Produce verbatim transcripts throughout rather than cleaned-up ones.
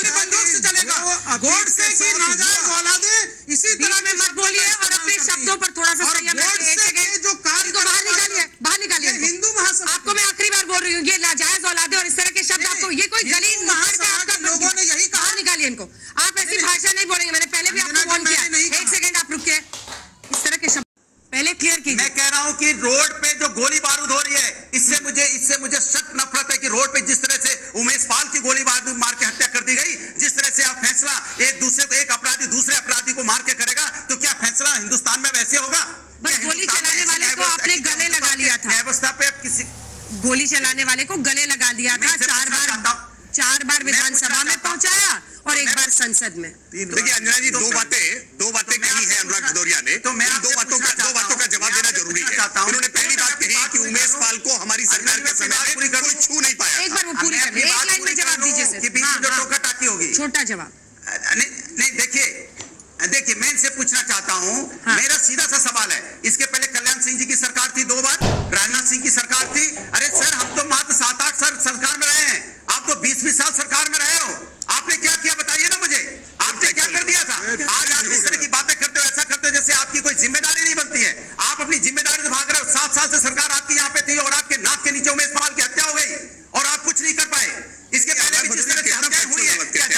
भी बंदूक से चलेगा। गोडसे की नाजायज औलादे इसी तरह में मत बोलिए और अपने शब्दों पर थोड़ा सा संयम रखिए। एक सेकंड, जो कार्य को बाहर निकालिए, बाहर निकालिए हिंदू महासभा। आपको मैं आखिरी बार बोल रही हूँ, ये नाजायज औलादे और इस तरह के शब्द आपको, ये कोई गली महासभा के लोगों ने यही कहा, निकालिए इनको। आप ऐसी भाषा नहीं बोलेंगे, मैंने पहले भी आपको वार्न किया। एक सेकंड आप रुकिए, इस तरह के शब्द पहले क्लियर कीजिए। मैं कह रहा हूं कि रोड पे जो गोली बारूद हो रही है, इससे मुझे इससे मुझे सख्त नफरत है कि रोड पे जिस तरह से उमेश पाल की गोली बारूद मार के हत्या कर दी गई, जिस तरह से आप फैसला एक दूसरे को, एक अपराधी दूसरे अपराधी को मार के करेगा, तो क्या फैसला हिंदुस्तान में वैसे होगा? बस गोली चलाने वाले को आपने गले लगा लिया था, व्यवस्था पे किसी गोली चलाने वाले को गले लगा दिया था, चार बार चार बार विधानसभा में पहुंचाया और एक बार संसद में। देखिए अंजना जी, दो बातें दो बातें कही है अनुराग भदौरिया ने, तो मैं दो बातों का दो बातों का जवाब देना जरूरी है। उन्होंने पहली बात कही कि उमेश पाल को हमारी सरकार के समय में कोई छू नहीं पाया। एक बार वो पूरी कर ले, एक लाइन में जवाब दीजिए सर। हाँ, जो टोका टाकी होगी, छोटा जवाब। नहीं नहीं, देखिए देखिए मैं इनसे पूछना चाहता हूँ, हाँ। मेरा सीधा सा सवाल है, इसके पहले कल्याण सिंह जी की सरकार थी दो बार, राजनाथ सिंह की सरकार थी। अरे सर, हम तो मात्र सात आठ साल सरकार में रहे हैं, आप तो बीस बीस साल सरकार में रहे हो। आपने क्या किया बताइए ना मुझे, आपने क्या कर दिया था? आज आप इस तरह की बातें करते हो, ऐसा करते हो जैसे आपकी कोई जिम्मेदारी नहीं बनती है। आप अपनी जिम्मेदारी से भाग रहे हो। सात साल से सरकार आपकी यहाँ पे थी और आपके नाक के नीचे उमेश पाल की हत्या हो गई और आप कुछ नहीं कर पाए। इसके पहले भी जिस तरह से हत्या हुई है,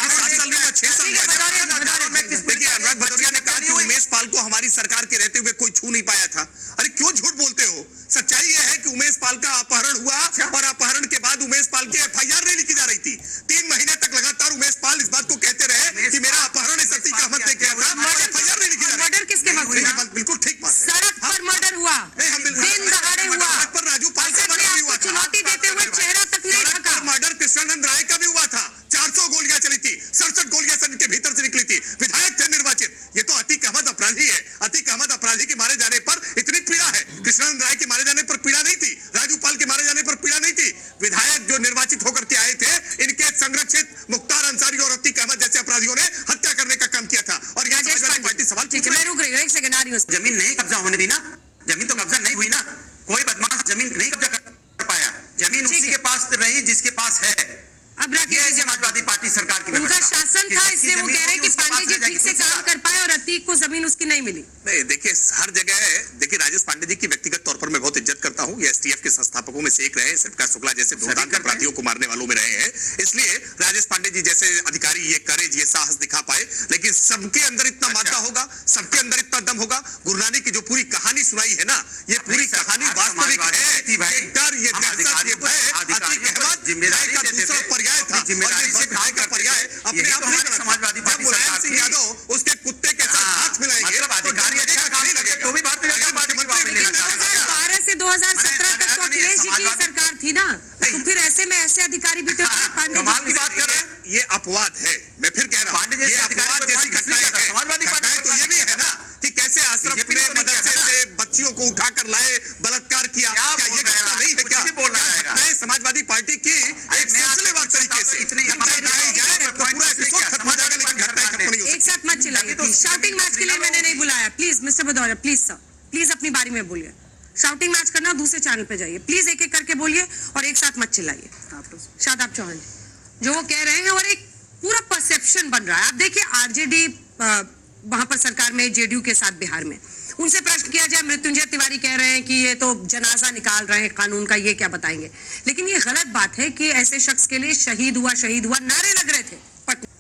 देखिए अनुराग भदौरिया ने कहा कि उमेश पाल को हमारी सरकार के रहते हुए कोई छू नहीं पाया था। अरे क्यों झूठ बोलते हो? सच्चाई यह है कि उमेश पाल का अपहरण हुआ और अपहरण के बाद उमेश पाल की एफ आई आर नहीं लिखी जा रही थी। तीन महीने तक लगातार उमेश पाल इस बात को कहते रहे कि मेरा अपहरण इस अतीक अहमद ने किया था, एफ आई आर नहीं लिखी जा रही। मर्डर किसके वक्त हुआ? बिल्कुल ठीक बात, सड़क पर मर्डर हुआ, दिन दहाड़े हुआ, पर राजू पाल का मर्डर भी हुआ था, चुनौती देते हुए चेहरा तक नहीं ढका। मर्डर कृष्णानंद राय का भी हुआ था, चार सौ गोलियां चली थी, सड़सठ गोलियां सदन के भीतर से निकली थी, विधायक थे निर्वाचित। ये तो अतीक अहमद अपराधी है। अतीक अहमद अपराधी के मारे जाने पर इतनी पीड़ा है, कृष्णानंद राय के मारे जाने पर पीड़ा नहीं थी, राजू पाल के मारे जाने पर पीड़ा नहीं थी। विधायक जो निर्वाचित होकर के आए थे, इनके संरक्षित मुख्तार अंसारी और अतीक अहमद जैसे अपराधियों ने हत्या करने का काम किया था। और यहाँ समाजवादी पार्टी सवाल पूछ रही है। मैं रुक रही हूँ, एक सेकंड आ रही हूँ। जमीन नहीं कब्जा होने दी ना, जमीन तो कब्जा नहीं हुई ना, कोई बदमाश जमीन नहीं कब्जा कर पाया, जमीन उसी के पास रही जिसके पास है। अब राकेश समाजवादी पार्टी सरकार की उनका शासन था, इसलिए वो कह रहे हैं कि पांडे जी ठीक से काम कर पाए और अतीक को जमीन उसकी नहीं मिली। नहीं, देखिए हर जगह, देखिए राजेश पांडे जी की व्यक्तिगत तौर पर मैं बहुत इज्जत करता हूँ। ये एस टी एफ के संस्थापकों में से एक रहे, शिवकार शुक्ला जैसे दुर्दांत अपराधियों को मारने वालों में रहे हैं, इसलिए राजेश पांडे जी जैसे अधिकारी ये करेज, ये साहस दिखा पाए। लेकिन सबके अंदर इतना मादा होगा, सबके अंदर इतना दम होगा। गुरु नानक की जो पूरी कहानी सुनाई है ना, ये पूरी कहानी वास्तविक है। ये डर, ये दहशत, ये भय अतीक अहमद जिम्मेदारी का दूसरा पर्याय था, जिम्मेदारी से भय का पर्याय अपने आप में समाजवादी पार्टी मुलायम सिंह यादव उसके कुत्ते के साथ हाथ मिलाएंगे, अधिकारी अच्छा काम लगेगा तो भी भारतीय जनता पार्टी मंत्री लेना चाहेगा। बारह से दो हज़ार सत्रह तक तो अखिलेश जी की सरकार थी ना, तो फिर ऐसे में ऐसे अधिकारी भी तो कमाल की बात कर रहे हैं। ये अपवाद है, मैं फिर कह रहा हूँ, ये अपवाद जैसी घटनाएं हैं। समाजवादी पार्टी तो ये भी है ना कि कैसे आश्रम ने मदरसे से बच्चियों को उठाकर लाए, बलत्कार किया, क्या ये घटना नहीं है? क्या बोलना है समाजवादी पार्टी की एक सिलसिलेवार तरीके से इतनी एक साथ मत चिल्लाइए। शाउटिंग मैच के लिए मैंने नहीं बुलाया, please mister Bhadauria, please sir, please अपनी बारी में बोलिए। शाउटिंग मैच करना दूसरे चैनल पे जाइए, प्लीज एक एक करके बोलिए और एक साथ मत चिल्लाइए। शादाब चौहान जी जो वो कह रहे हैं और एक पूरा परसेप्शन बन रहा है। आप देखिए आरजेडी वहां पर सरकार में, जेडीयू के साथ बिहार में, उनसे प्रश्न किया जाए, मृत्युंजय तिवारी कह रहे हैं कि ये तो जनाजा निकाल रहे हैं कानून का, ये क्या बताएंगे? लेकिन ये गलत बात है कि ऐसे शख्स के लिए शहीद हुआ शहीद हुआ नारे लग रहे थे।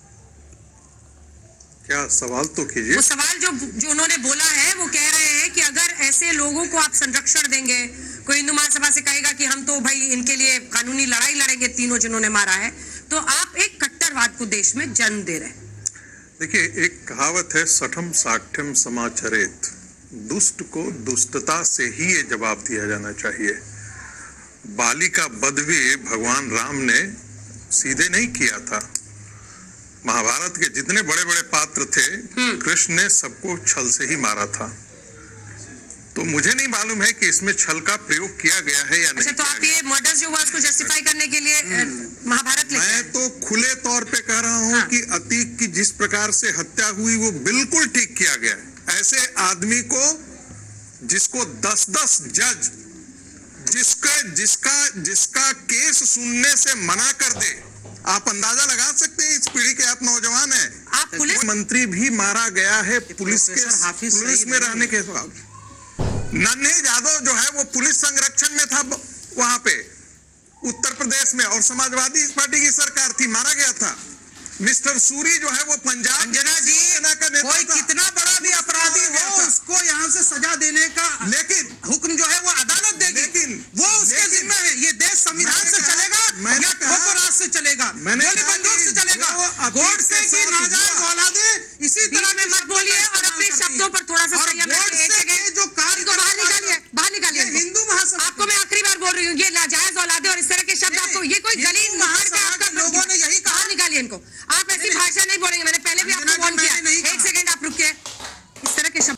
क्या सवाल तो कीजिए। वो सवाल जो जो उन्होंने बोला है, वो कह रहे हैं कि अगर ऐसे लोगों को आप संरक्षण देंगे, कोई हिंदू महासभा से कहेगा कि हम तो भाई इनके लिए कानूनी लड़ाई लड़ेंगे, तीनों जिन्होंने मारा है, तो आप एक कट्टरवाद को देश में जन्म दे रहे हैं। देखिए, एक कहावत है, सठम साठम समाचरित, दुष्ट को दुष्टता से ही ये जवाब दिया जाना चाहिए। बाली का वध भी भगवान राम ने सीधे नहीं किया था। महाभारत के जितने बड़े बड़े पात्र थे, कृष्ण ने सबको छल से ही मारा था। तो मुझे नहीं मालूम है कि इसमें छल का प्रयोग किया गया है या नहीं। अच्छा, तो आप ये मर्डर जो हुआ उसको जस्टिफाई करने के लिए महाभारत लेके मैं तो खुले तौर पे कह रहा हूँ हाँ। कि अतीक की जिस प्रकार से हत्या हुई वो बिल्कुल ठीक किया गया है। ऐसे आदमी को जिसको दस दस जज जिसके जिसका जिसका केस सुनने से मना कर दे, आप अंदाजा लगा सकते हैं, इस पीढ़ी के आप नौजवान हैं। आप पुलिस मंत्री भी मारा गया है पुलिस के पुलिस में रहने के बाद। नन्हे यादव जो है वो पुलिस संरक्षण में था वहां पे उत्तर प्रदेश में, और समाजवादी पार्टी की सरकार थी, मारा गया था। मिस्टर सूरी जो है वो पंजाब अंजना जी, सेना का नेता कोई था। कितना बड़ा भी अपराधी हो उसको यहाँ से सजा देने का लेकिन हुक्म जो है वो अदालत देगी, लेकिन वो उसके लेकिन- जिम्मे है। ये देश संविधान से चलेगा मैंने या कहा- ठोकर राज से चलेगा, मैंने गोली कहा बंदूक कि से चलेगा। जो अतीत गोडसे के की साथ नाजायज हुआ- औलादें इसी बीच तरह में के मत शब्दों बोलिए का और अपने इस्तेमाल करती शब्दों पर थोड़ा सा और संयम रखिए। एक गोडसे सेकंड, के जो कार्य इनको बाहर निकालिए, बाहर निकालिए ये इनको। हिंदू महासभा आपको मैं आखिरी बार बोल रही हूँ, ये नाजायज औलादे और इस तरह के शब्द नहीं, आपको, ये कोई हिंदू गली नुक्कड़ पे महासभा आपका के लोगों ने यही कहा। बाहर निकालिए इनको। आप ऐसी नहीं, भाषा नहीं बोलेंगे, मैंने पहले भी अंजना आपको जी, फोन किया। मैंने नहीं एक कहा। सेकंड आप रुकिए। इस तरह के शब्द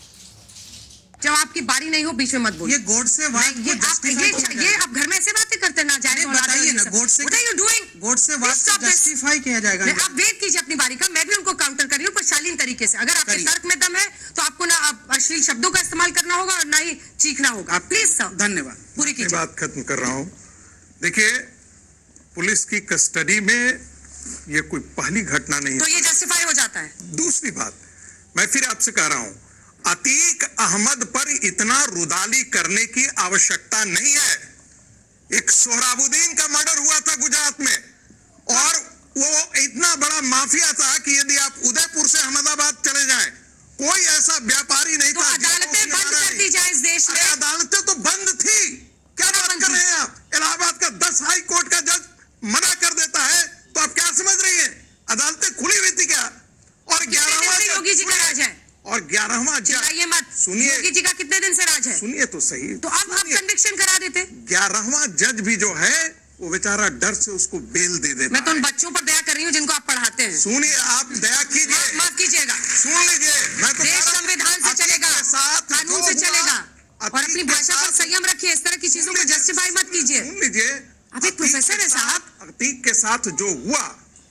जब आपकी बारी नहीं हो बीच में मत बोलिए। ये गोडसे वाद ये को आप justify ये किया ये जाएगा। आप घर में ऐसे बातें करते हैं ना, जायज नहीं, औलादे बताइए और ना, ये सब। Godse What are you doing? Godse वाद Stop को this. जस्टिफाई किया जाएगा। नहीं, आप वेट कीजिए अपनी बारी का। मैं भी उनको काउंटर कर रही हूँ पर शालीन तरीके से। अगर आपके करिए। तर्क में दम है तो आपको ना आप अश्लील शब्दों का इस्तेमाल करना होगा और ना ही चीखना होगा। आप प्लीज सर, धन्यवाद। पूरी अपनी कीजिए। बात खत्म कर रहा हूं। देखिए, पुलिस की कस्टडी में ये कोई पहली घटना नहीं तो है। ये जस्टिफाई हो जाता है। दूसरी बात, मैं फिर आपसे कह रहा हूं, अतीक अहमद पर इतना रुदाली करने की आवश्यकता नहीं है। एक सोहराबुद्दीन का मर्डर हुआ था गुजरात में, और वो इतना बड़ा माफिया था कि यदि आप उदयपुर से अहमदाबाद चले जाएं, कोई ऐसा व्यापारी नहीं तो था। अदालतें बंद कर दी जाए इस देश में। अरे अदालतें तो बंद थी, क्या बात बंद कर थी? रहे हैं आप? इलाहाबाद का दस हाई कोर्ट का जज मना कर देता है तो आप क्या समझ रही हैं? अदालतें खुली हुई थी क्या? और कितने दिन ग्यारहवां से योगी जी का राज है? और ग्यारहवां जज, चिल्लाइए मत। सुनिए। योगी जी का कितने दिन से राज है? सुनिए तो सही, तो अब आप कन्विक्शन करा देते। ग्यारहवां जज भी जो है वो बेचारा डर से उसको बेल दे देता मैं तो उन है। बच्चों पर दया कर रही हूँ जिनको आप पढ़ाते हैं। सुनिए, आप दया माफ कीजिए, माफ कीजिएगा। सुन लीजिए। मैं तो देश कह रहा हूं, संविधान से अतीक चलेगा, के साथ कानून जो से हुआ, चलेगा, और अतीक अपनी के भाषा पर साथ- संयम रखिए। इस तरह की चीजों को जस्टिफाई मत कीजिए। सुन लीजिए, आप एक प्रोफेसर हैं साहब। अतीक के साथ जो हुआ,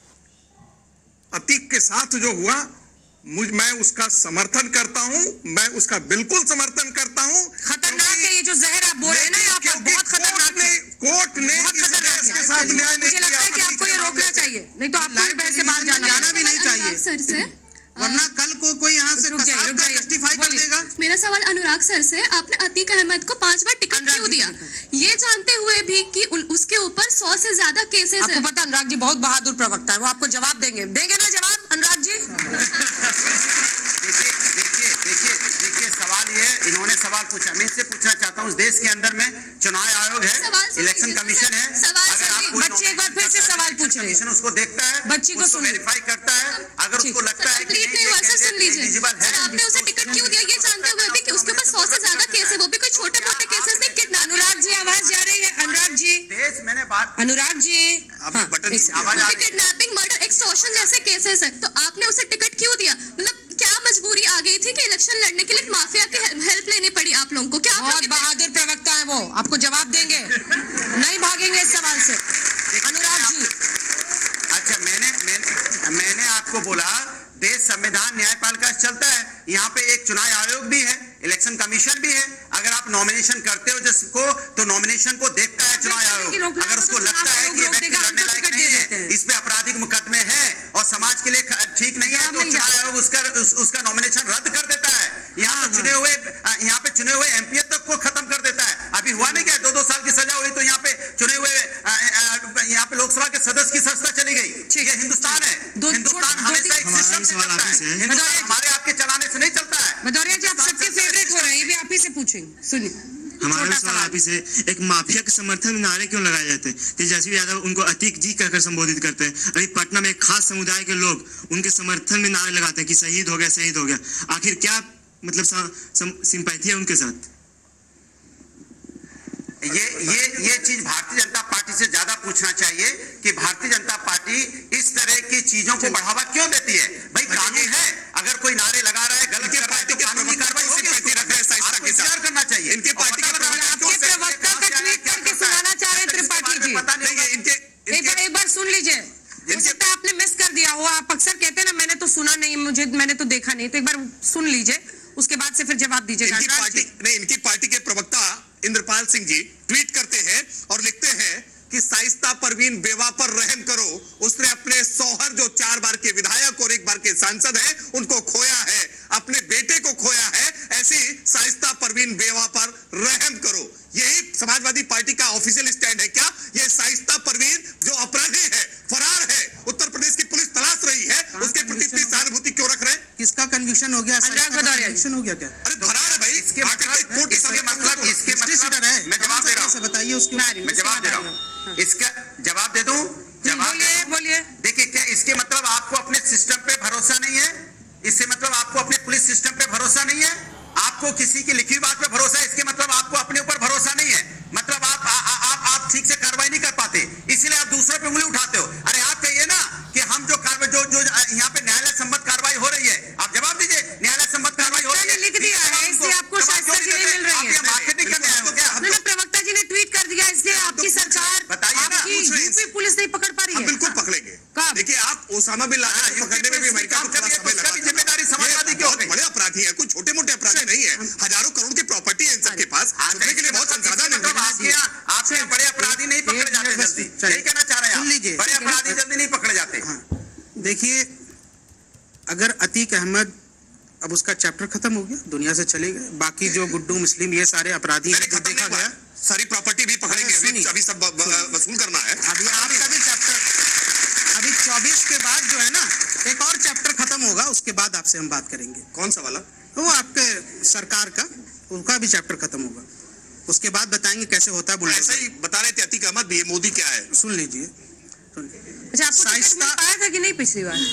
अतीक के साथ जो हुआ, मुझ मैं उसका समर्थन करता हूं, मैं उसका बिल्कुल समर्थन करता हूं। खतरनाक है ये जो जहर आप बोल रहे हैं ना यहाँ पर, क्योंकि बहुत खतरनाक कोर्ट है। ने कोर्ट ने बहुत इस खतरनाक देश है। के साथ न्याय नहीं मुझे लगता है कि किया। आपको ये रोकना चाहिए, नहीं तो आपको भी बहस से बाहर जाना जाना है। भी नहीं चाहिए, सर से वरना कल को कोई यहाँ से रुक जाइए, रुक जाइए। जस्टिफाई कर बोलिए। देगा। मेरा सवाल अनुराग सर से, आपने अतीक अहमद को पांच बार टिकट अनुराग क्यों जी दिया, को ये जानते हुए भी कि उन- उसके ऊपर सौ से ज्यादा केसेस आपको हैं। पता अनुराग जी बहुत बहादुर प्रवक्ता है, वो आपको जवाब देंगे। देंगे ना जवाब अनुराग जी? देखिए देखिए देखिए देखिए सवाल ये है, इन्होंने सवाल पूछा, मैं इससे पूछना चाहता हूँ, इस देश के अंदर में चुनाव आयोग सवाल है, सुन इलेक्शन लीजिए, कमीशन है। सवाल अगर सुन आप लीजिए। कोई बच्ची एक बार फिर से सवाल पूछ रही है। कमीशन उसको देखता है, बच्ची को उसको सुन लीजिए। वेरीफाई करता है, अगर ठीक। उसको लगता है कि कंप्लीट नहीं हुआ सर, सुन लीजिए। एलिजिबल है, सर, आपने उसे टिकट क्यों दिया, ये जानते हुए भी कि उसके ऊपर सौ से ज्यादा केस है, वो भी कोई छोटे मोटे केसेस नहीं, किडनैप। अनुराग जी आवाज जा रही है? अनुराग जी, देश मैंने बात अनुराग जी, आप हाँ, बटन एक- आवाज आ रही है। किडनैपिंग, मर्डर, एक्सटॉर्शन जैसे केसेस है, तो आपने उसे टिकट क्यों दिया? मतलब क्या मजबूरी आ गई थी कि इलेक्शन लड़ने के लिए माफिया की हेल्प लेनी पड़ी आप लोगों को? क्या आप बहुत लोग बहादुर प्रवक्ता है वो, आपको जवाब देंगे, नहीं भागेंगे इस सवाल से। अनुराग जी, अच्छा, मैंने मैंने मैंने आपको बोला देश संविधान न्यायपालिका से चलता है, यहाँ पे एक चुनाव आयोग भी है, इलेक्शन कमीशन भी है। अगर आप नॉमिनेशन करते हो जिसको, तो नॉमिनेशन को देखता है चुनाव आयोग। अगर उसको लगता है कि ये व्यक्ति लड़ने लायक नहीं है, इस पे आपराधिक मुकदमे हैं और समाज के लिए ख- ठीक नहीं है, तो चुनाव आयोग उसका उस, उसका नॉमिनेशन रद्द कर देता है। यहाँ पे चुने हुए यहाँ पे चुने हुए एमपीए तक को खत्म कर देता है। अभी हुआ नहीं क्या, दो दो साल की सजा हुई तो यहाँ पे चुने हुए यहाँ पे लोकसभा के सदस्य की सजा चली गई। ये हिंदुस्तान है, दो- हिंदुस्तान दो- हमेशा एक हमारा सिस्टम से चलता है। हिंदुस्तान हमारे आपके चलाने से नहीं चलता है। भदौरिया जी, आप सबके फेवरेट हो रहे हैं, ये भी आप ही से पूछेंगे। सुनिए, हमारा छोटा सवाल सवाल। आप ही से, एक माफिया के समर्थन में नारे क्यों लगाए जाते हैं? तेजस्वी यादव उनको अतीक जी कहकर संबोधित करते हैं। अभी पटना में एक खास समुदाय के लोग उनके समर्थन में नारे लगाते हैं कि शहीद हो गया, शहीद हो गया। आखिर क्या मतलब सिंपैथी है उनके साथ? ये ये ये चीज भारतीय जनता पार्टी से ज्यादा पूछना चाहिए कि भारतीय जनता पार्टी इस तरह की चीजों को बढ़ावा क्यों देती है। भाई कानून है, अगर कोई नारे लगा रहा है, गलत कर रहा है, तो कानूनी कार्रवाई होगी, आपको विचार करना चाहिए। इनके पार्टी के आपके प्रवक्ता का ट्वीट करके सुनाना चाह रहे हैं त्रिपाठी जी। पता नहीं होगा। इनके एक बार एक बार सुन लीजिए, हो सकता है आपने मिस कर दिया हो। आप अक्सर कहते हैं ना, मैंने तो सुना नहीं, मुझे मैंने तो देखा नहीं, तो एक बार सुन लीजिए, उसके बाद से फिर जवाब दीजिएगा। इनकी पार्टी नहीं, इनकी पार्टी के प्रवक्ता इंद्रपाल सिंह जी ट्वीट करते हैं और लिखते हैं कि शाइस्ता परवीन बेवा पर रहम करो। उसने अपने सौहर जो चार बार के विधायक और एक बार के सांसद हैं उनको खोया है, अपने बेटे को खोया है। ऐसी शाइस्ता परवीन बेवा पर रहम करो, यही समाजवादी पार्टी का ऑफिशियल स्टैंड है क्या? ये शाइस्ता परवीन जो अपराधी है, फरार है, उत्तर प्रदेश की पुलिस तलाश रही है, उसके प्रति इतनी सहानुभूति क्यों रख रहे हैं? किसका कन्विक्शन हो गया? कन्विक्शन हो गया क्या? अरे फरार है भाई, इसके मतलब इसके मतलब इसके मतलब है। मैं जवाब दे रहा हूँ, बताइए उसके मैं जवाब दे रहा हूँ। इसका जवाब दे दूं? जवाब बोलिए बोलिए। देखिए, क्या इसके मतलब आपको अपने सिस्टम पे भरोसा नहीं है? इससे मतलब आपको अपने पुलिस सिस्टम पे भरोसा नहीं है? आपको किसी की लिखी बात पे भरोसा है? इसके मतलब आपको अपने ऊपर भरोसा नहीं है। मतलब आप आ, आ, आप आप ठीक से कार्रवाई नहीं कर पाते, इसलिए आप दूसरों पे उंगली उठाते हो। अरे आप कहिए ना कि हम जो कार्रवाई जो जो यहाँ पे न्यायालय सम्मत कार्रवाई हो रही है, आप जवाब दीजिए। न्यायालय सम्मत कार्रवाई हो रही है, लिख दिया है, इसलिए आपको शाइस्ता जी नहीं मिल रही है। मार्केटिंग करने आए हो क्या? नहीं, प्रवक्ता जी ने ट्वीट कर दिया, इसलिए आपकी सरकार, बताइए ना, आपकी यूपी पुलिस नहीं पकड़ पा रही हम है। बिल्कुल पकड़ेंगे। कब? देखिए, आप ओसामा बिन लादेन को पकड़ने में भी अमेरिका को थोड़ा समय लगा। जिम्मेदारी समाजवादी की हो गई। बड़े अपराधी है, कोई छोटे मोटे अपराधी नहीं है। हजारों करोड़ की प्रॉपर्टी है इन सबके पास, छुपने के लिए बहुत संसाधन है। आपके यहाँ आपके यहाँ बड़े अपराधी नहीं पकड़े जाते जल्दी, यही कहना चाह रहे हैं आप? सुन लीजिए। बड़े अपराधी जल्दी नहीं पकड़े जाते। देखिए, अगर अतीक अहमद, अब उसका चैप्टर खत्म हो गया, दुनिया से चले गए, बाकी जो गुड्डू मुस्लिम ये सारे अपराधी हैं, जो देखा गया, सारी प्रॉपर्टी भी पकड़ेंगे, अभी अभी सब वसूल करना है। अभी आपका भी चैप्टर, अभी चौबीस के बाद जो है ना, एक और चैप्टर खत्म होगा, उसके बाद आपसे हम बात करेंगे। कौन सा वाला? वो आपके सरकार का, उनका भी चैप्टर खत्म होगा, उसके बाद बताएंगे कैसे होता है बुलडोजर। ऐसा ही बता रहे थे अतीक अहमद भी, ये मोदी क्या है? सुन लीजिए, सुन अच्छा, आपको टिकट मिल पाया था कि नहीं पिछली बार?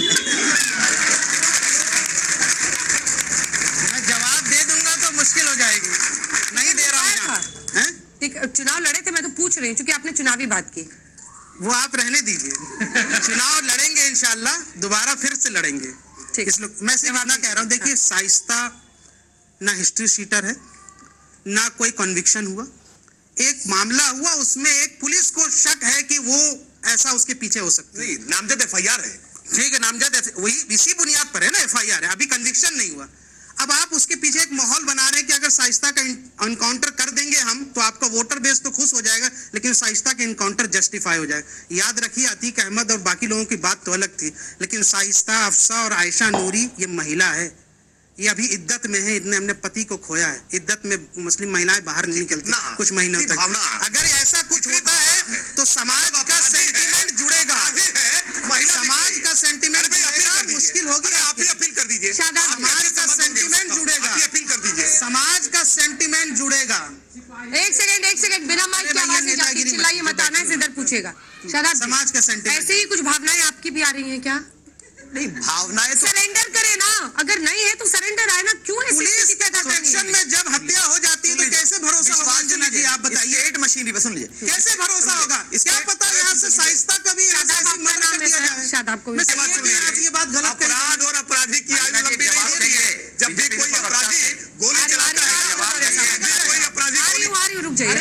मैं जवाब दे दूंगा तो मुश्किल हो जाएगी, नहीं दे रहा हूँ। चुनाव लड़े थे, मैं तो पूछ रही हूँ क्योंकि आपने चुनावी बात की। वो आप रहने दीजिए, चुनाव लड़ेंगे इंशाल्लाह, दोबारा फिर से लड़ेंगे। इस लोग, मैं सिर्फ इतना कह रहा हूँ, देखिए शाइस्ता ना हिस्ट्री शीटर है, ना कोई कन्विक्शन हुआ। एक मामला हुआ, उसमें एक पुलिस को शक है कि वो ऐसा उसके पीछे हो सकती है। नहीं, नामजद एफ आई आर है। ठीक है, नामजद, वही इसी बुनियाद पर है ना एफ आई आर है, अभी कन्विक्शन नहीं हुआ। अब आप उसके पीछे एक माहौल बना रहे हैं कि अगर शाइस्ता का एनकाउंटर कर देंगे हम, तो आपका वोटर बेस तो खुश हो जाएगा, लेकिन शाइस्ता का एनकाउंटर जस्टिफाई हो जाएगा। याद रखिए, अतीक अहमद और बाकी लोगों की बात तो अलग थी, लेकिन शाइस्ता, अफसा और आयशा नूरी ये महिला है, ये अभी इद्दत में है, इतने हमने पति को खोया है। इद्दत में मुस्लिम महिलाएं बाहर नहीं निकलती कुछ महीनों तक। अगर ऐसा कुछ होता है तो समाज का सेंटीमेंट जुड़ेगा, समाज का सेंटीमेंट जुड़ेगा, मुश्किल होगी। आप ही अपील कर दीजिए, समाज का सेंटीमेंट जुड़ेगा, अपील कर दीजिए, समाज का सेंटीमेंट जुड़ेगा। एक सेकंड एक सेकंड बिना माइक की आवाज नहीं जाती, चिल्लाइए मत, आना है इधर पूछेगा। शादाब, समाज का सेंटीमेंट, ऐसे ही कुछ भावनाएं आपकी भी आ रही हैं क्या? नहीं, भावनाएं तो सरेंडर करे ना, अगर नहीं है तो सरेंडर आए ना, क्यों है पुलिस के प्रोटेक्शन में जब हत्या हो जाती है तो कैसे भरोसा होगा? अंजना जी आप बताइए, स्टेट मशीनरी सुन लीजिए, कैसे भरोसा होगा? क्या पता यहाँ से शाइस्ता का भी ऐसा ऐसी मर्डर कर दिया जाए। शादाब को मैं समझ नहीं आप ये बात गलत कह रहे हैं। अपराध और अपराधी की आयु लंबी नहीं होती है। जब भी कोई अपराधी गोली चलाता है, कोई अपराधी आ रही हूँ, आ रही हूँ, रुक जाइए।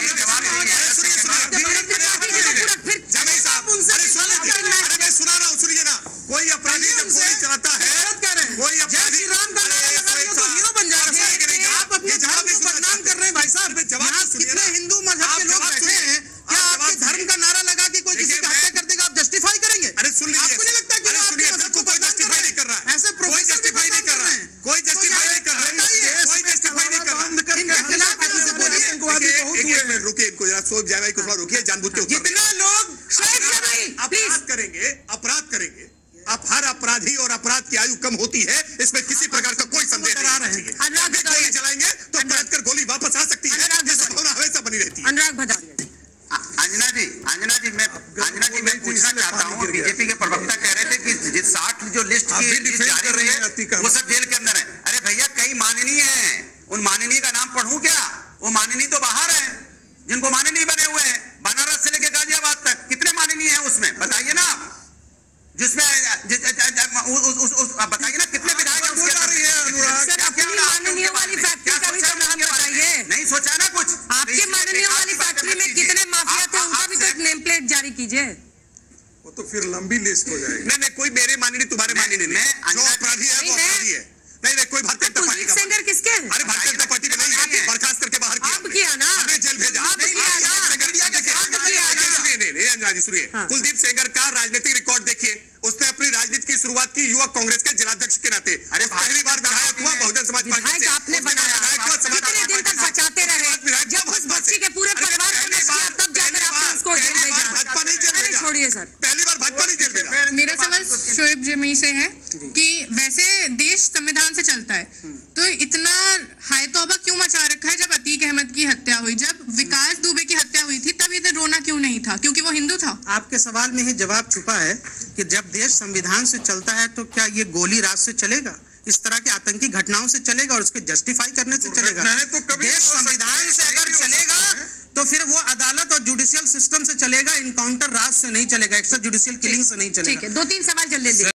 कोई अपराधी जब गोली चलाता है, कोई अपराधी राम का नारा लगा दिया तो हीरो बन जाएगा। आप अपने धर्म को बदनाम कर रहे हैं भाई साहब। यहाँ कितने हिंदू मजहब के लोग बैठे हैं, क्या आपके धर्म का नारा लगा के कोई किसी का हत्या कर देगा, आप जस्टिफाई करेंगे? अरे सुन लीजिए, आपको नहीं लगता कि वो आपके मजहब को कोई जस्टिफाई नहीं कर रहा है, ऐसे कोई जस्टिफाई नहीं कर रहा है, कोई जस्टिफाई नहीं कर रहा है, कोई जस्टिफाई नहीं कर रहा है। रुकिए, इनको जरा सोच जाएगा, कुछ बार रुकिए, जानबूझ के जितना लोग अपराध करेंगे, अपराध करेंगे, अब हर अपराधी और अपराध की आयु कम होती है, इसमें किसी प्रकार का कोई संदेह नहीं है। अनुराग गोली चलाएंगे तो बैठ कर गोली वापस आ सकती है, ये संभावना हमेशा बनी रहती है। अनुराग भदारिया, अंजना जी, अंजना जी, मैं अंजना जी मैं पूछना चाहता हूँ, बीजेपी के प्रवक्ता कह रहे थे कि साठ जो लिस्ट की लिस्ट जारी हुई है वो सब जेल के अंदर है। अरे भैया, कई माननीय हैं, उन माननीय का नाम पढ़ूं क्या? वो माननीय तो बाहर है, जिनको माननीय बने हुए हैं, बनारस से लेकर गाजियाबाद तक कितने माननीय हैं उसमें, बताइए ना आप। जिसमें बताइए ना कितने विधायक हैं उसके अंदर। माननीय वाली फैक्ट्री का भी तो नाम बताइए। नहीं सोचा ना कुछ? आपके माननीय वाली फैक्ट्री में कितने माफिया थे, उनका भी तो एक नेम प्लेट जारी कीजिए। वो तो फिर लंबी लिस्ट हो जाएगी। नहीं नहीं, कोई मेरे माननीय तुम्हारे माननीय नहीं, जो अपराधी है वो अपराधी है। नहीं नहीं, कोई भारतीय जनता पार्टी का सेंगर किसके हैं? अरे भारतीय जनता पार्टी में नहीं है, बर्खास्त करके बाहर किया, आप किया ना, जेल भेजा, आप किया ना, किया देखना जी, सुनिए। हाँ। कुलदीप सेंगर का राजनीतिक रिकॉर्ड देखिए। उसने अपनी राजनीति की शुरुआत की युवक कांग्रेस के जिलाध्यक्ष के नाते। अरे पहली बार विधायक हुआ बहुजन समाज पार्टी विधायक से। आपने उसके बाद बनाया, विधायक हुआ समाजवादी कितने दिन तक पार्टी से। बचाते रहे, विधायक जब हुआ उस भाजपा बच्ची से। के पूरे अरे परिवार को पहली नष्ट किया, बार- तब जाकर पहली आपने बार- उसको जेल पहली बार भेजा। भाजपा नहीं जेल अरे भेजा। छोड़िए सर। पहली बार भाजपा नहीं जेल भेजा। मेरा सवाल शोएब जमी से है कि वैसे देश संविधान से चलता है, तो इतना हाय तौबा क्यों मचा रखा है जब अतीक अहमद की हत्या हुई, जब विकास दुबे की हत्या हुई थी तब इधर रोना क्यों नहीं था? क्योंकि वो हिंदू था। आपके सवाल में ही जवाब छुपा है कि जब देश संविधान से चलता है तो क्या ये गोली राज से चलेगा, इस तरह के आतंकी घटनाओं से चलेगा और उसके जस्टिफाई करने से चलेगा? तो कभी देश हो सकता संविधान है, से नहीं अगर हो सकता चलेगा है। तो फिर वो अदालत और जुडिशियल सिस्टम से चलेगा, इनकाउंटर राज से नहीं चलेगा, एक्स्ट्रा जुडिशियल किलिंग से नहीं चलेगा। ठीक है, दो तीन सवाल जल्दी दीजिए।